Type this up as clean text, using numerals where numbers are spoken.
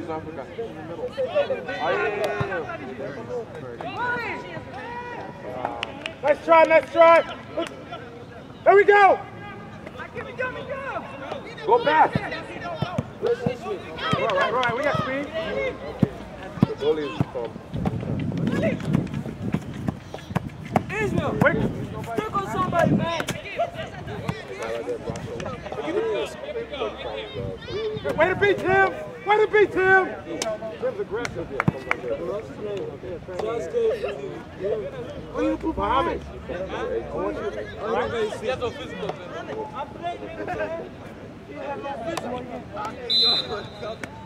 Africa. Nice try, nice try. There we go. Go back. Right, we got speed. The goalie is from. Israel, stick on somebody, man. Way to beat him! Way to beat him! Tim's aggressive. What are you put behind me? Physical.